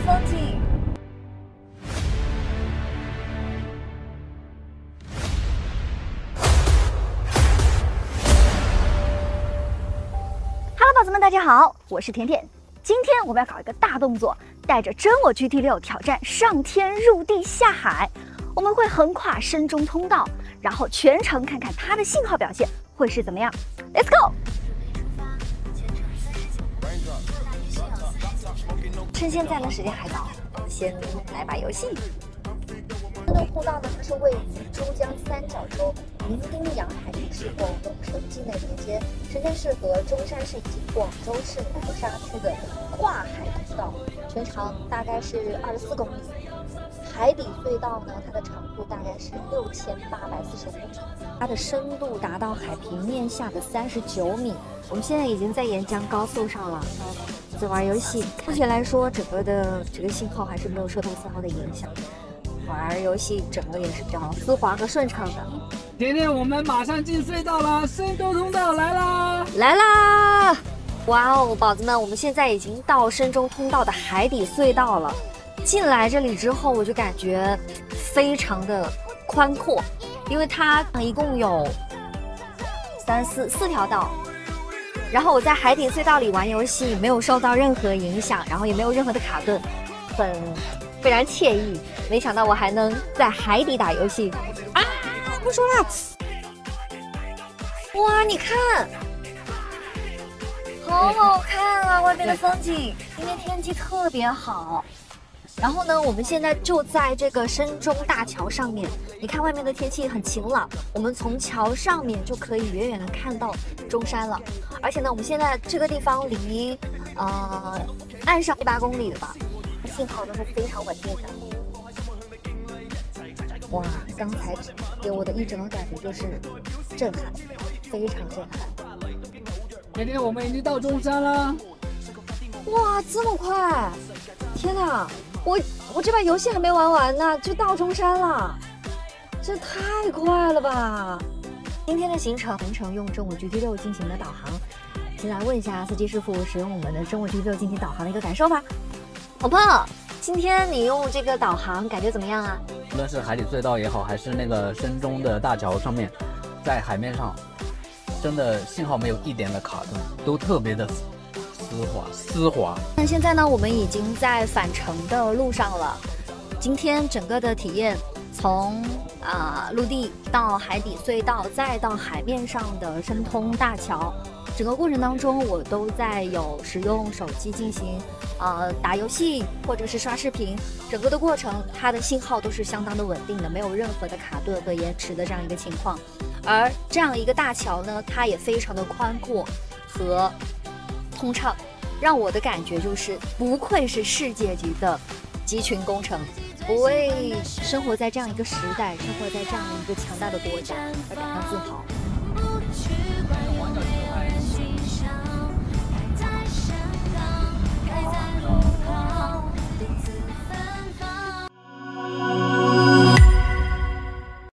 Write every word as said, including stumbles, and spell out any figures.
风景。Hello， 宝子们，大家好，我是甜甜。今天我们要搞一个大动作，带着真我 G T 六挑战上天入地下海。我们会横跨深中通道，然后全程看看它的信号表现会是怎么样。Let's go！ 趁现在呢，时间还早，先来把游戏。深中通道呢，它是位于珠江三角洲伶仃洋海域市广东省境内连接深圳市和中山市以及广州市南沙区的跨海通道，全长大概是二十四公里。海底隧道呢，它的长度大概是六千八百四十五米，它的深度达到海平面下的三十九米。我们现在已经在沿江高速上了，在玩游戏。目前来说，整个的这个信号还是没有受到丝毫的影响，玩游戏整个也是比较丝滑和顺畅的。 甜甜，我们马上进隧道了，深中通道来啦！ 来啦！哇哦，宝子们，我们现在已经到深中通道的海底隧道了。进来这里之后，我就感觉非常的宽阔，因为它一共有三四四条道。然后我在海底隧道里玩游戏，没有受到任何影响，然后也没有任何的卡顿，很非常惬意。没想到我还能在海底打游戏啊！不说了，哇，你看，好好看啊，外面的风景。今天天气特别好。然后呢，我们现在就在这个深中大桥上面，你看外面的天气很晴朗，我们从桥上面就可以远远的看到中山了。而且呢，我们现在这个地方离呃岸上七八公里的吧，信号都是非常稳定的。哇，刚才给我的一整个感觉就是震撼，非常震撼。 甜甜，我们已经到中山了。 哇，这么快！天哪！我我这把游戏还没玩完呢，就到中山了，这太快了吧！今天的行程全程用真我 G T 六进行的导航，先来问一下司机师傅使用我们的真我 G T 六进行导航的一个感受吧。好胖，今天你用这个导航感觉怎么样啊？ 无论是海底隧道也好，还是那个深中的大桥上面，在海面上，真的信号没有一点的卡顿，都特别的丝滑丝滑。 那现在呢，我们已经在返程的路上了。今天整个的体验，从啊、呃、陆地到海底隧道，再到海面上的深通大桥，整个过程当中，我都在有使用手机进行呃打游戏或者是刷视频。整个的过程，它的信号都是相当的稳定的，没有任何的卡顿和延迟的这样一个情况。而这样一个大桥呢，它也非常的宽阔和通畅，让我的感觉就是不愧是世界级的集群工程，不为生活在这样一个时代，生活在这样一个强大的国家而感到自豪。